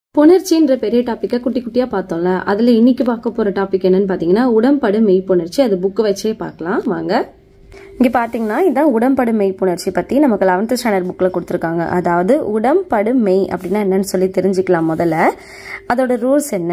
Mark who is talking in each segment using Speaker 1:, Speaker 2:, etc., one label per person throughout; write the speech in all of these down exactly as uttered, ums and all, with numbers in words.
Speaker 1: புணர்ச்சின்ற பெரிய டாபிக்கை குட்டி குட்டியா பார்த்தோம்ல. அதுல இன்னைக்கு பார்க்க போற டாபிக் என்னன்னு பாத்தீங்கன்னா உடம்படு மெய்ப்புணர்ச்சி. அது புக் வச்சே பார்க்கலாம் வாங்க. இங்க பாத்தீங்கன்னா இதான் உடம்படு மெய்ப்புணர்ச்சி பத்தி நமக்கு லெவன்த் ஸ்டாண்டர்ட் புக்ல கொடுத்துருக்காங்க. அதாவது உடம்படு மெய் அப்படின்னா என்னன்னு சொல்லி தெரிஞ்சுக்கலாம். முதல்ல அதோட ரூல்ஸ் என்ன?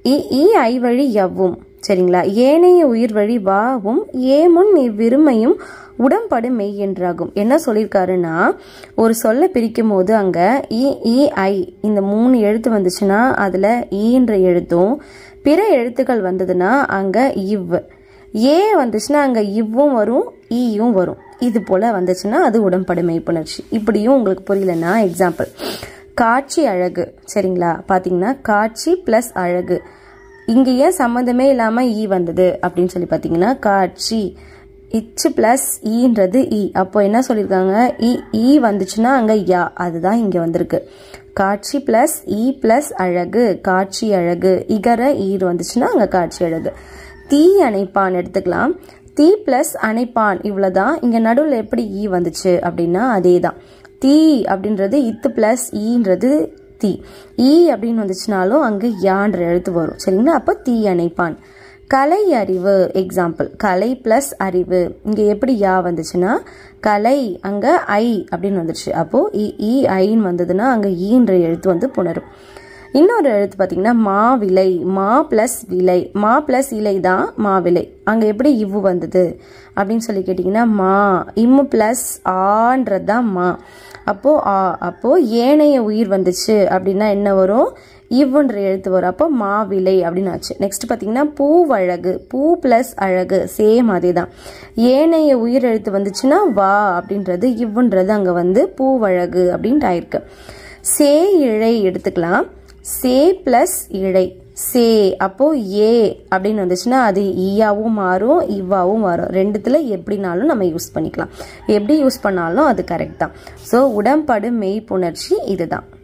Speaker 1: இ ஐ வழி எவ்வும், சரிங்களா, ஏனைய உயிர் வழி வாவும் ஏமுன் இவ்விருமையும் உடம்படு மெய் என்றாகும். என்ன சொல்லியிருக்காருன்னா, ஒரு சொல்ல பிரிக்கும் போது அங்க இ இ ஐ இந்த மூணு எழுத்து வந்துச்சுன்னா அதுல ஈன்ற எழுத்தும், பிற எழுத்துக்கள் வந்ததுன்னா அங்க இவ், ஏ வந்துச்சுன்னா அங்க இவ்வும் வரும் ஈயும் வரும். இது போல வந்துச்சுன்னா அது உடம்படு மெய்ப்புணர்ச்சி. இப்படியும் உங்களுக்கு புரியலன்னா எக்ஸாம்பிள், காட்சி அழகு, சரிங்களா, பாத்தீங்கன்னா காட்சி பிளஸ் அழகு, இங்க ஏன் சம்மந்தமே இல்லாம ஈ வந்தது அப்படின்னு சொல்லி பாத்தீங்கன்னா காட்சி இச்சு பிளஸ் ஈன்றது இ. அப்போ என்ன சொல்லியிருக்காங்க, இ ஈ வந்துச்சுன்னா அங்க யா, அதுதான் இங்க வந்திருக்கு. காட்சி பிளஸ் இ பிளஸ் அழகு, காட்சி அழகு. இகர ஈர் வந்துச்சுன்னா அங்க காட்சி அழகு. தீ அணைப்பான் எடுத்துக்கலாம். தீ பிளஸ் அணைப்பான் இவ்வளவுதான். இங்க நடுவில் எப்படி ஈ வந்துச்சு அப்படின்னா அதே தான். தீ அப்படின்றது இத்து பிளஸ் ஈன்றது தீ. ஈ அப்படின்னு வந்துச்சுனாலும் அங்க யான்ற எழுத்து வரும், சரிங்களா. அப்ப தீ அணைப்பான். கலை அறிவு எக்ஸாம்பிள், கலை பிளஸ் அறிவு, இங்க எப்படி யா வந்துச்சுன்னா கலை அங்க ஐ அப்படின்னு வந்துருச்சு. அப்போ இ ஐன்னு வந்ததுன்னா அங்க ஈன்ற எழுத்து வந்து புணரும். இன்னொரு எழுத்து பாத்தீங்கன்னா மாவிலை, மா பிளஸ் விலை, மா பிளஸ் இலை தான் மாவிலை, அங்க எப்படி இவ்வு வந்தது அப்படின்னு சொல்லி கேட்டீங்கன்னா மா இம்மு பிளஸ் ஆன்றதுதான் மா. அப்போ ஆ, அப்போ ஏனைய உயிர் வந்துச்சு அப்படின்னா என்ன வரும், இவ்வுன்ற எழுத்து வரும். அப்போ மாவிலை அப்படின்னு ஆச்சு. நெக்ஸ்ட் பாத்தீங்கன்னா பூவழகு, பூ பிளஸ் அழகு, சேம் அதே தான். ஏனைய உயிர் எழுத்து வந்துச்சுன்னா வா அப்படின்றது, இவ்வுன்றது அங்க வந்து பூவழகு அப்படின்ட்டு ஆயிருக்கு. சே இழை எடுத்துக்கலாம். சே பிளஸ் இழை சே, அப்போ ஏ அப்படின்னு வந்துச்சுன்னா அது ஈயாவும் மாறும் இவ்வாவும் மாறும். ரெண்டுத்துல எப்படினாலும் நம்ம யூஸ் பண்ணிக்கலாம். எப்படி யூஸ் பண்ணாலும் அது கரெக்ட் தான். ஸோ உடம்படு மெய்ப்புணர்ச்சி இதுதான்.